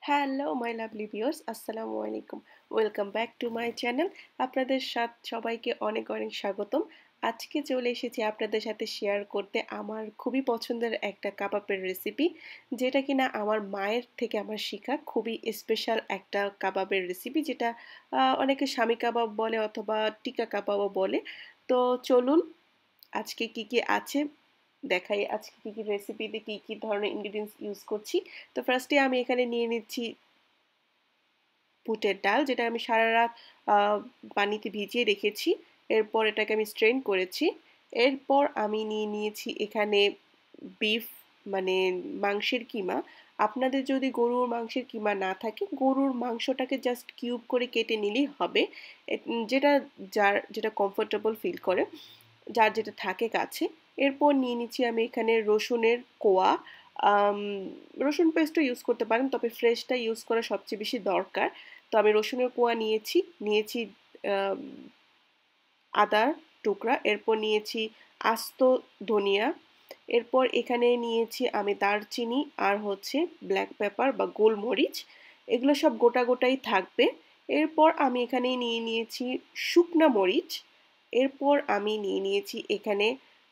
Hello my lovely viewers, আসসালামু আলাইকুম। Welcome back to my channel. আপনাদের সবাইকে অনেক অনেক স্বাগতম। আজকে চলে এসেছি আপনাদের সাথে শেয়ার করতে আমার খুবই পছন্দের একটা কাবাবের রেসিপি, যেটা কিনা আমার মায়ের থেকে আমার শেখা খুবই স্পেশাল একটা কাবাবের রেসিপি, যেটা অনেকে স্বামী কাবাব বলে অথবা টিকা কাবাবও বলে। তো চলুন আজকে কি কি আছে দেখাই, আজকে কি কি রেসিপিতে কি কি ধরনের ইনগ্রেডিয়েন্টস ইউজ করছি। তো ফার্স্টে আমি এখানে নিয়ে নিচ্ছি বুটের ডাল, যেটা আমি সারা রাত পানিতে ভিজিয়ে রেখেছি। এরপর এটাকে আমি স্ট্রেন করেছি। এরপর আমি নিয়ে নিয়েছি এখানে বিফ, মানে মাংসের কিমা। আপনাদের যদি গরুর মাংসের কিমা না থাকে, গরুর মাংসটাকে জাস্ট কিউব করে কেটে নিলেই হবে। যেটা যেটা কমফোর্টেবল ফিল করে, যার যেটা থাকে কাছে। এরপর নিয়ে নিচ্ছি আমি এখানে রসুনের কোয়া। আম, রসুন পেস্টও ইউজ করতে পারেন, তবে ফ্রেশটা ইউজ করা সবচেয়ে বেশি দরকার। তো আমি রসুনের কোয়া নিয়েছি আম, আদার টুকরা। এরপর নিয়েছি আস্ত ধনিয়া। এরপর এখানে নিয়েছি আমি দারচিনি আর হচ্ছে ব্ল্যাক পেপার বা গোলমরিচ। এগুলো সব গোটা গোটাই থাকবে। এরপর আমি এখানে নিয়ে নিয়েছি শুকনা মরিচ। এরপর আমি নিয়ে নিয়েছি এখানে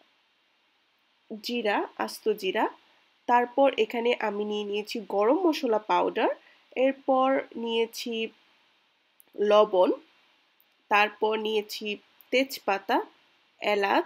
জিরা, আস্ত জিরা। তারপর এখানে আমি নিয়ে নিয়েছি গরম মশলা পাউডার। এরপর নিয়েছি লবণ। তারপর নিয়েছি তেজপাতা, এলাচ।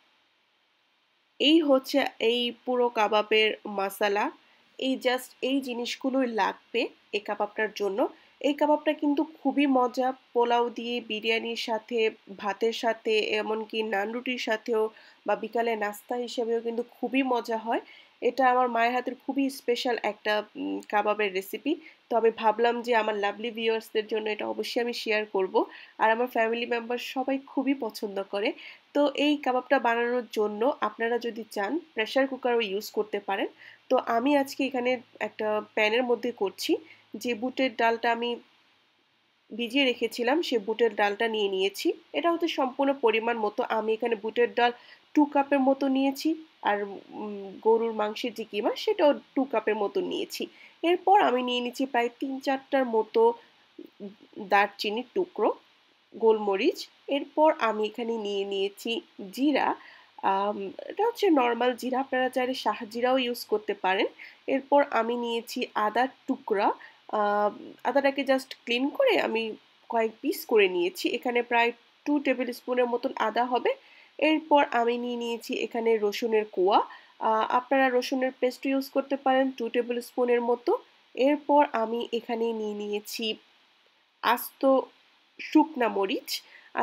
এই হচ্ছে এই পুরো কাবাবের মশলা। এই জিনিসগুলোই লাগবে এই কাবাবটার জন্য। এই কাবাবটা কিন্তু খুবই মজা, পোলাও দিয়ে, বিরিয়ানির সাথে, ভাতের সাথে, এমনকি নান রুটির সাথেও বা বিকালে নাস্তা হিসেবেও কিন্তু খুবই মজা হয়। এটা আমার মায়ের হাতের খুবই স্পেশাল একটা কাবাবের রেসিপি। তো আমি ভাবলাম যে আমার লাভলি ভিউয়ার্সদের জন্য এটা অবশ্যই আমি শেয়ার করব। আর আমার ফ্যামিলি মেম্বার সবাই খুবই পছন্দ করে। তো এই কাবাবটা বানানোর জন্য আপনারা যদি চান প্রেসার কুকারও ইউজ করতে পারেন। তো আমি আজকে এখানে একটা প্যানের মধ্যে করছি। যে বুটের ডালটা আমি ভিজিয়ে রেখেছিলাম, সে বুটের ডালটা নিয়ে নিয়েছি। এটা হচ্ছে সম্পূর্ণ পরিমাণ মতো। আমি এখানে বুটের ডাল 2 কাপের মতো নিয়েছি। আর গরুর মাংসের যে কিমা সেটাও 2 কাপের মতো নিয়েছি। এরপর আমি নিয়ে নিচ্ছি প্রায় 3-4টার মতো দারচিনির টুকরো, গোলমরিচ। এরপর আমি এখানে নিয়ে নিয়েছি জিরা। আম, এটা হচ্ছে নর্মাল জিরা, আপনারা চাইলে শাহজিরাও ইউজ করতে পারেন। এরপর আমি নিয়েছি আদার টুকরা। আম, আদাটাকে জাস্ট ক্লিন করে আমি কয়েক পিস করে নিয়েছি। এখানে প্রায় 2 টেবিল স্পুনের মতন আদা হবে। এরপর আমি নিয়ে নিয়েছি এখানে রসুনের কোয়া। আপনারা রসুনের পেস্ট ইউজ করতে পারেন 2 টেবিল স্পুনের মতো। এরপর আমি এখানে নিয়ে নিয়েছি আস্ত শুকনা মরিচ,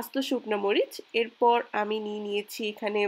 এরপর আমি নিয়ে নিয়েছি এখানে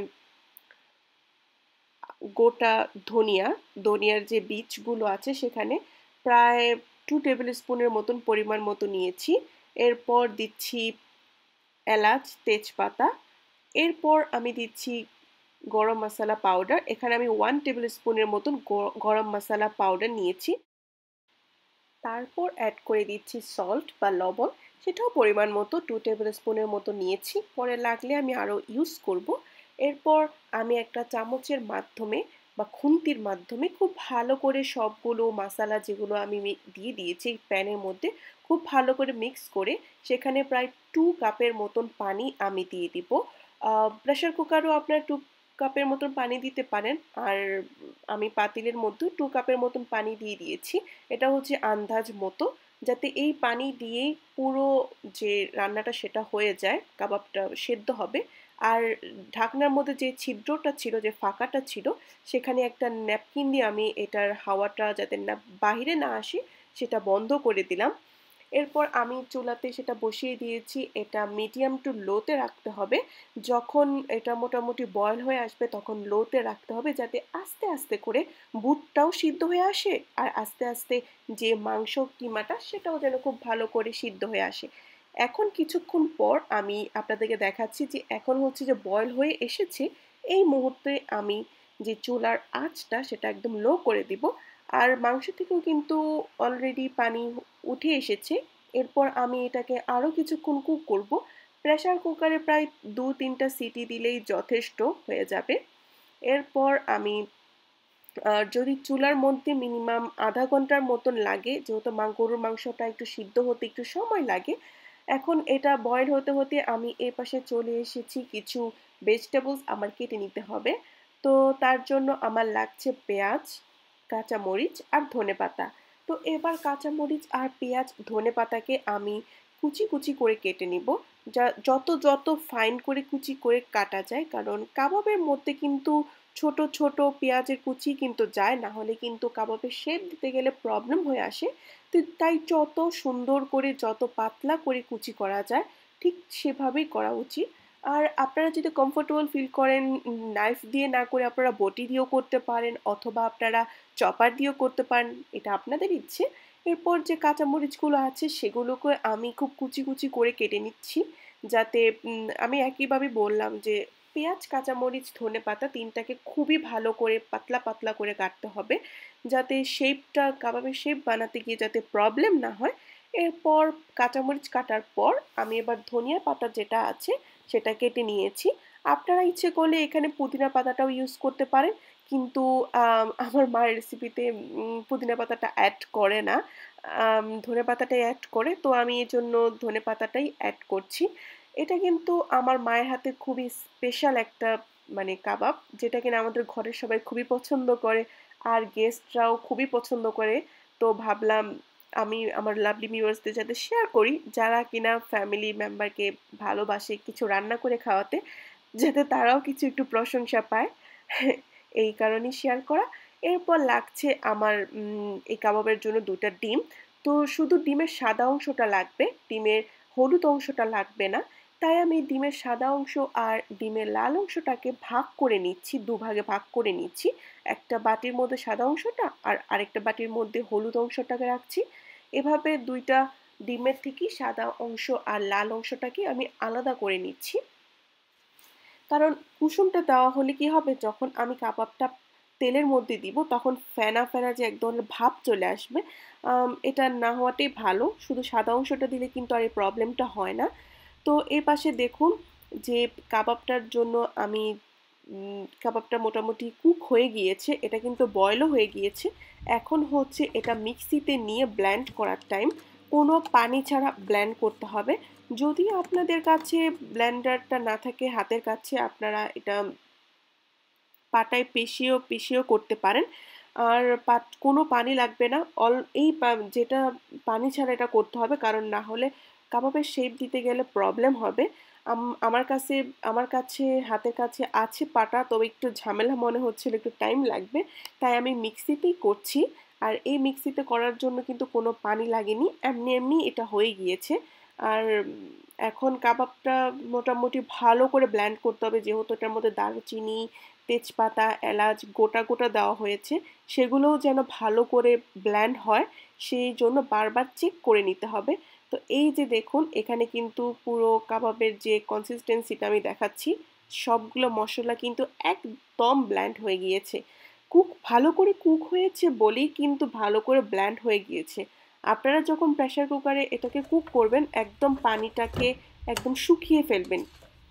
গোটা ধনিয়া। ধনিয়ার যে বীজগুলো আছে সেখানে প্রায় 2 টেবিল স্পুনের মতন পরিমাণ মতো নিয়েছি। এরপর দিচ্ছি এলাচ, তেজপাতা। এরপর আমি দিচ্ছি গরম মশলা পাউডার। এখানে আমি 1 টেবিল স্পুনের মতন গরম মশলা পাউডার নিয়েছি। তারপর অ্যাড করে দিচ্ছি সল্ট বা লবণ। সেটাও পরিমাণ মতো 2 টেবিল স্পুনের মতো নিয়েছি, পরে লাগলে আমি আরও ইউজ করব। এরপর আমি একটা চামচের মাধ্যমে বা খুন্তির মাধ্যমে খুব ভালো করে সবগুলো মশলা যেগুলো আমি দিয়ে দিয়েছি প্যানের মধ্যে খুব ভালো করে মিক্স করে সেখানে প্রায় 2 কাপের মতন পানি আমি দিয়ে দিব। প্রেশার কুকারও আপনার 2 কাপের মতন পানি দিতে পারেন। আর আমি পাতিলের মধ্যে 2 কাপের মতন পানি দিয়ে দিয়েছি। এটা হচ্ছে আন্দাজ মতো, যাতে এই পানি দিয়েই পুরো যে রান্নাটা সেটা হয়ে যায়, কাবাবটা সেদ্ধ হবে। আর ঢাকনার মধ্যে যে ছিদ্রটা ছিল, যে ফাঁকাটা ছিল, সেখানে একটা ন্যাপকিন দিয়ে আমি এটার হাওয়াটা যাতে না বাহিরে না আসে সেটা বন্ধ করে দিলাম। এরপর আমি চুলাতে সেটা বসিয়ে দিয়েছি। এটা মিডিয়াম টু লোতে রাখতে হবে। যখন এটা মোটামুটি বয়েল হয়ে আসবে তখন লোতে রাখতে হবে, যাতে আস্তে আস্তে করে বুটটাও সিদ্ধ হয়ে আসে আর আস্তে আস্তে যে মাংস কিমাটা সেটাও যেন খুব ভালো করে সিদ্ধ হয়ে আসে। এখন কিছুক্ষণ পর আমি আপনাদেরকে দেখাচ্ছি যে এখন হচ্ছে যে বয়েল হয়ে এসেছে। এই মুহূর্তে আমি যে চুলার আঁচটা সেটা একদম লো করে দিব। আর মাংস থেকেও কিন্তু অলরেডি পানি উঠে এসেছে। এরপর আমি এটাকে আরও কিছুক্ষণ কুক করব। প্রেসার কুকারে প্রায় 2-3টা সিটি দিলেই যথেষ্ট হয়ে যাবে। এরপর আমি আর যদি চুলার মধ্যে মিনিমাম আধা ঘন্টার মতন লাগে, যেহেতু গরুর মাংসটা একটু সিদ্ধ হতে একটু সময় লাগে। এখন এটা বয়েল হতে হতে আমি এই পাশে চলে এসেছি, কিছু ভেজিটেবলস আমার কেটে নিতে হবে। তো তার জন্য আমার লাগছে পেঁয়াজ, কাঁচামরিচ আর ধনেপাতা। তো এবার কাঁচামরিচ আর পেঁয়াজ ধনেপাতাকে আমি কুচি কুচি করে কেটে নিব, যত যত ফাইন করে কুচি করে কাটা যায়, কারণ কাবাবের মধ্যে কিন্তু ছোট ছোট পেঁয়াজের কুচি কিন্তু যায়, না হলে কিন্তু কাবাবের শেপ দিতে গেলে প্রবলেম হয়ে আসে। তো তাই যত সুন্দর করে যত পাতলা করে কুচি করা যায় ঠিক সেভাবেই করা উচিত। আর আপনারা যদি কমফোর্টেবল ফিল করেন নাইফ দিয়ে না করে আপনারা বটি দিয়েও করতে পারেন, অথবা আপনারা চপার দিয়েও করতে পারেন, এটা আপনাদের ইচ্ছে। এরপর যে কাঁচামরিচগুলো আছে সেগুলোকে আমি খুব কুচি কুচি করে কেটে নিচ্ছি, যাতে আমি একইভাবে বললাম যে পেঁয়াজ, কাঁচামরিচ, ধনেপাতা তিনটাকে খুবই ভালো করে পাতলা পাতলা করে কাটতে হবে, যাতে শেপটা কাবাবের শেপ বানাতে গিয়ে যাতে প্রবলেম না হয়। এরপর কাঁচামরিচ কাটার পর আমি এবার ধনিয়া পাতা যেটা আছে সেটা কেটে নিয়েছি। আপনারা ইচ্ছে করলে এখানে পুদিনা পাতাটাও ইউজ করতে পারেন, কিন্তু আমার মায়ের রেসিপিতে পুদিনা পাতাটা অ্যাড করে না, ধনে পাতাটাই অ্যাড করে, তো আমি এই জন্য ধনে পাতাটাই অ্যাড করছি। এটা কিন্তু আমার মায়ের হাতে খুবই স্পেশাল একটা কাবাব, যেটা কিনা আমাদের ঘরের সবাই খুবই পছন্দ করে, আর গেস্টরাও খুবই পছন্দ করে। তো ভাবলাম আমি আমার লাভলি ভিউয়ার্সদের সাথে শেয়ার করি, যারা কিনা ফ্যামিলি মেম্বারকে ভালোবাসে কিছু রান্না করে খাওয়াতে, যাতে তারাও কিছু একটু প্রশংসা পায়। এই কারণেই শেয়ার করা। এরপর লাগছে আমার এই কাবাবের জন্য ২টা ডিম। তো শুধু ডিমের সাদা অংশটা লাগবে, ডিমের হলুদ অংশটা লাগবে না। তাই আমি ডিমের সাদা অংশ আর ডিমের লাল অংশটাকে ভাগ করে নিচ্ছি, দুভাগে ভাগ করে নিচ্ছি। একটা বাটির মধ্যে সাদা অংশটা আর আরেকটা বাটির মধ্যে হলুদ অংশটাকে রাখছি। এভাবে ২টা ডিমের থেকেই সাদা অংশ আর লাল অংশটাকে আমি আলাদা করে নিচ্ছি। কারণ কুসুমটা দেওয়া হলে কি হবে, যখন আমি কাবাবটা তেলের মধ্যে দিব তখন ফেনা ফেনা যে এক ধরনের ভাব চলে আসবে, এটা না হওয়াটাই ভালো। শুধু সাদা অংশটা দিলে কিন্তু আর এই প্রবলেমটা হয় না। তো এই পাশে দেখুন যে কাবাবটার জন্য আমি কাবাবটা মোটামুটি কুক হয়ে গিয়েছে, এটা কিন্তু বয়েলও হয়ে গিয়েছে। এখন হচ্ছে এটা মিক্সিতে নিয়ে ব্লেন্ড করার টাইম। কোনো পানি ছাড়া ব্লেন্ড করতে হবে। যদি আপনাদের কাছে ব্লেন্ডারটা না থাকে হাতের কাছে, আপনারা এটা পাটায় পিষিয়েও করতে পারেন। আর কোনো পানি লাগবে না। যেটা পানি ছাড়া এটা করতে হবে, কারণ না হলে কাবাবের শেপ দিতে গেলে প্রবলেম হবে। আম আমার কাছে আমার কাছে হাতের কাছে আছে পাটা, তবে একটু ঝামেলা মনে হচ্ছিল, একটু টাইম লাগবে। তাই আমি মিক্সিতেই করছি। আর এই মিক্সিতে করার জন্য কিন্তু কোনো পানি লাগেনি, এমনি এমনি এটা হয়ে গিয়েছে। আর এখন কাবাবটা মোটামুটি ভালো করে ব্লেন্ড করতে হবে, যেহেতু এটার মধ্যে দারুচিনি, তেজপাতা, এলাচ গোটা গোটা দেওয়া হয়েছে, সেগুলোও যেন ভালো করে ব্লেন্ড হয়, সেই জন্য বারবার চেক করে নিতে হবে। তো এই যে দেখুন এখানে কিন্তু পুরো কাবাবের যে কনসিস্টেন্সিটা আমি দেখাচ্ছি, সবগুলো মশলা কিন্তু একদম ব্লেন্ড হয়ে গিয়েছে। ভালো করে কুক হয়েছে বলেই কিন্তু ভালো করে ব্লেন্ড হয়ে গিয়েছে। আপনারা যখন প্রেসার কুকারে এটাকে কুক করবেন একদম পানিটাকে একদম শুকিয়ে ফেলবেন।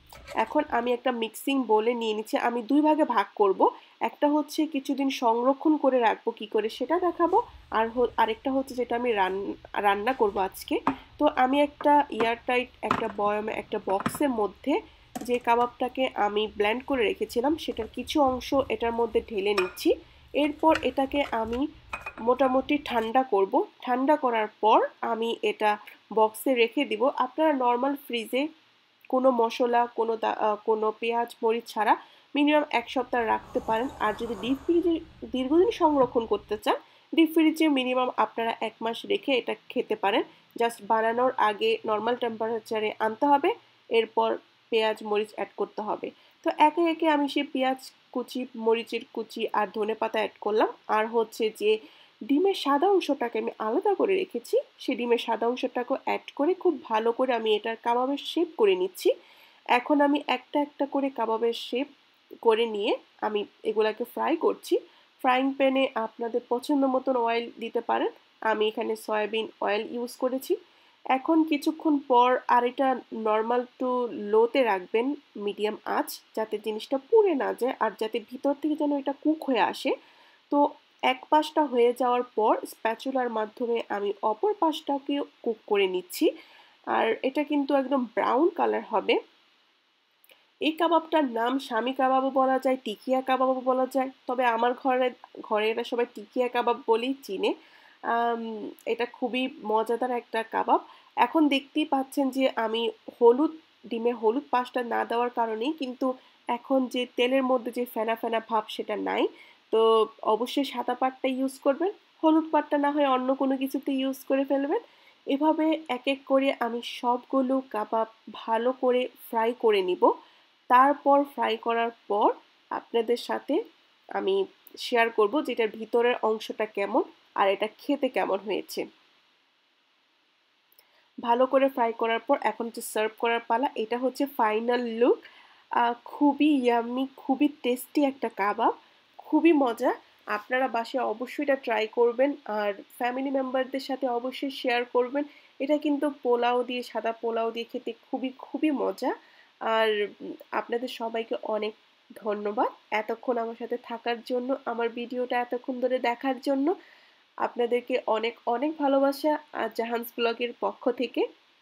এখন আমি একটা মিক্সিং বোলে নিয়ে নিচ্ছি, আমি ২ ভাগে ভাগ করব। একটা হচ্ছে কিছুদিন সংরক্ষণ করে রাখবো কি করে সেটা দেখাবো, আর আরেকটা হচ্ছে যেটা আমি রান্না করব আজকে। তো আমি একটা এয়ারটাইট একটা বয়ামে একটা বক্সের মধ্যে যে কাবাবটাকে আমি ব্লেন্ড করে রেখেছিলাম সেটার কিছু অংশ এটার মধ্যে ঢেলে নিচ্ছি। এরপর এটাকে আমি মোটামুটি ঠান্ডা করব। ঠান্ডা করার পর আমি এটা বক্সে রেখে দিব। আপনারা নর্মাল ফ্রিজে কোনো মসলা, কোনো পেঁয়াজ, মরিচ ছাড়া মিনিমাম ১ সপ্তাহ রাখতে পারেন। আর যদি ডিপ ফ্রিজে দীর্ঘদিন সংরক্ষণ করতে চান, ডিপ ফ্রিজে মিনিমাম আপনারা ১ মাস রেখে এটা খেতে পারেন। জাস্ট বানানোর আগে নরমাল টেম্পারেচারে আনতে হবে, এরপর পেঁয়াজ, মরিচ অ্যাড করতে হবে। তো একে একে আমি সেই পেঁয়াজ কুচি, মরিচের কুচি আর ধনেপাতা অ্যাড করলাম। আর হচ্ছে যে ডিমের সাদা অংশটাকে আমি আলাদা করে রেখেছি, সেই ডিমের সাদা অংশটাকেও অ্যাড করে খুব ভালো করে আমি এটার কাবাবের শেপ করে নিচ্ছি। এখন আমি একটা একটা করে কাবাবের শেপ করে নিয়ে আমি এগুলাকে ফ্রাই করছি। ফ্রাইং প্যানে আপনাদের পছন্দ মতন অয়েল দিতে পারেন। আমি এখানে সয়াবিন অয়েল ইউজ করেছি। এখন কিছুক্ষণ পর আর এটা নরমাল টু লোতে রাখবেন, মিডিয়াম আঁচ, যাতে জিনিসটা পুড়ে না যায় আর যাতে ভিতর থেকে যেন এটা কুক হয়ে আসে। তো এক পাশটা হয়ে যাওয়ার পর স্প্যাচুলার মাধ্যমে আমি অপর পাশটাকেও কুক করে নিচ্ছি। আর এটা কিন্তু একদম ব্রাউন কালার হবে। এই কাবাবটার নাম শামি কাবাবও বলা যায়, টিকিয়া কাবাবও বলা যায়, তবে আমার ঘরে এটা সবাই টিকিয়া কাবাব বলেই চিনে। আম, এটা খুবই মজাদার একটা কাবাব। এখন দেখতেই পাচ্ছেন যে আমি ডিমের হলুদ পাশটা না দেওয়ার কারণেই কিন্তু এখন যে তেলের মধ্যে যে ফেনা ফেনা ভাব সেটা নাই। তো অবশ্যই সাদা পাটটা ইউজ করবেন, হলুদ পাটটা না হয় অন্য কোনো কিছুতে ইউজ করে ফেলবেন। এভাবে এক এক করে আমি সবগুলো কাবাব ভালো করে ফ্রাই করে নিব। তারপর ফ্রাই করার পর আপনাদের সাথে আমি শেয়ার করব যেটার ভিতরের অংশটা কেমন আর এটা খেতে কেমন হয়েছে। ভালো করে ফ্রাই করার পর এখন যে সার্ভ করার পালা, এটা হচ্ছে ফাইনাল লুক। খুবই ইয়াম্মি, খুবই টেস্টি একটা কাবাব, খুবই মজা। আপনারা বাসায় অবশ্যই এটা ট্রাই করবেন আর ফ্যামিলি মেম্বারদের সাথে অবশ্যই শেয়ার করবেন। এটা কিন্তু পোলাও দিয়ে, সাদা পোলাও দিয়ে খেতে খুবই খুবই মজা। আর আপনাদের সবাইকে অনেক ধন্যবাদ এতক্ষণ আমার সাথে থাকার জন্য, আমার ভিডিওটা এতক্ষণ ধরে দেখার জন্য। আপনাদেরকে অনেক অনেক ভালোবাসা জাহানস ব্লগের পক্ষ থেকে।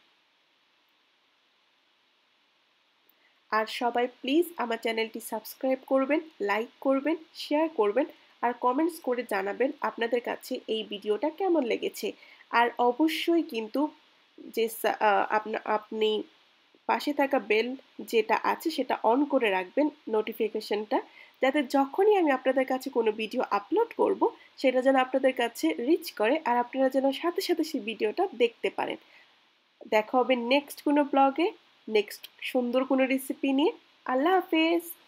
আর সবাই প্লিজ আমার চ্যানেলটি সাবস্ক্রাইব করবেন, লাইক করবেন, শেয়ার করবেন আর কমেন্টস করে জানাবেন আপনাদের কাছে এই ভিডিওটা কেমন লেগেছে। আর অবশ্যই কিন্তু যে আপনি পাশে থাকা বেল যেটা আছে সেটা অন করে রাখবেন, নোটিফিকেশনটা, যাতে যখনই আমি আপনাদের কাছে কোনো ভিডিও আপলোড করব সেটা যেন আপনাদের কাছে রিচ করে আর আপনারা যেন সাথে সাথে সেই ভিডিওটা দেখতে পারেন। দেখা হবে নেক্সট কোনো ব্লগে, নেক্সট সুন্দর কোনো রেসিপি নিয়ে। আল্লাহ হাফেজ।